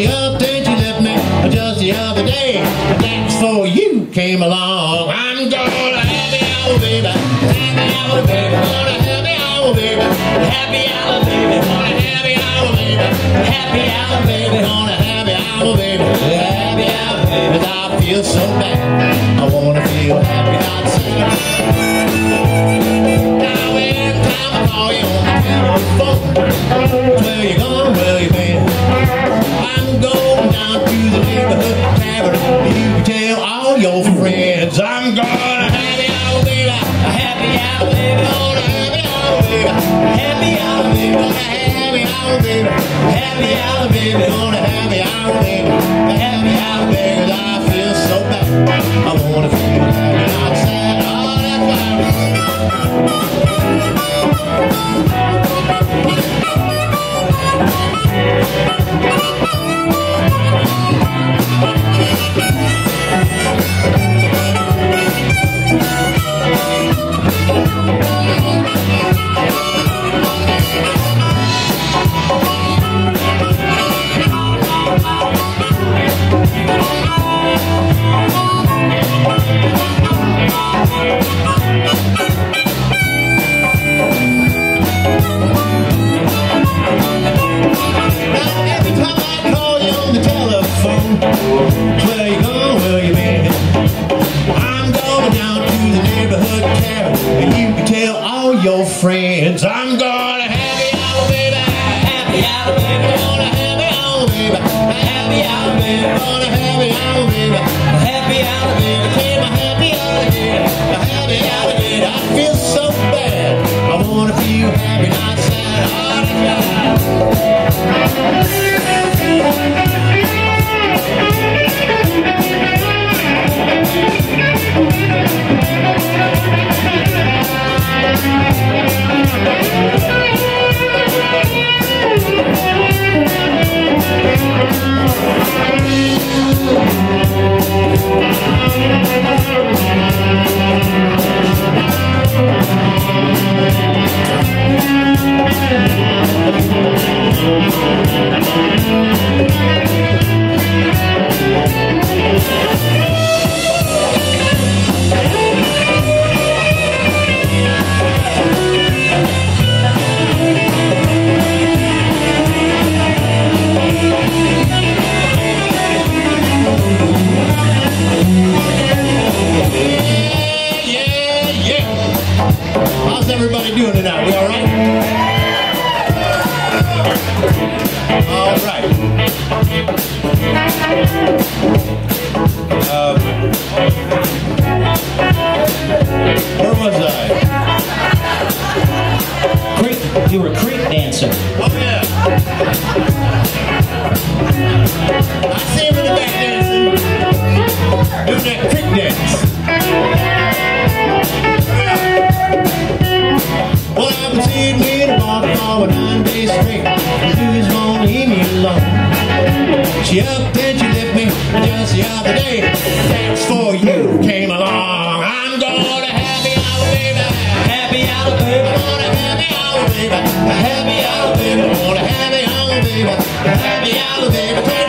She upped and she left me just the other day. Thanks for you came along. I'm gonna happy hour, baby. Happy hour, baby. Gonna happy hour, baby. Happy hour, baby. Gonna happy hour, baby. Happy hour, baby. Gonna happy hour, baby. Happy hour, baby. I feel so bad. I wanna feel happy, not sad. Now every time I call you on the telephone, where you gone, where you been? I'm going down to the neighborhood tavern. You can tell all your friends I'm gonna happy hour, baby. A happy hour, baby. On a happy hour, baby. Happy hour, baby. On a happy hour, baby. Happy hour, baby. On a happy hour, baby. A happy hour, baby. I feel so bad. I wanna feel happy, not sad. Oh, that's why. Where you gone, where you been? I'm going down to the neighborhood cabin, and you can tell all your friends I'm gonna happy hour, baby. Happy hour, baby. Gonna happy hour, baby. Happy hour, baby. Gonna happy hour, baby. Happy hour, baby. Take my happy hour, baby. Happy hour, baby. I feel so bad. I wanna feel happy, not sad. All the time. How's everybody doing tonight? We all right? All right. Where was I? You were a creek dancer. Oh yeah. I see him in the back dancing. Doing that creek dance. Well, I've been sitting in a bar for 9 days straight. Who's gonna leave me alone? She upped and she left me just the other day. Thanks for you came along. I'm gonna happy hour, baby. Happy hour, baby. I'm gonna happy hour, baby. Happy hour, baby. I'm gonna happy hour, baby. Happy hour, baby.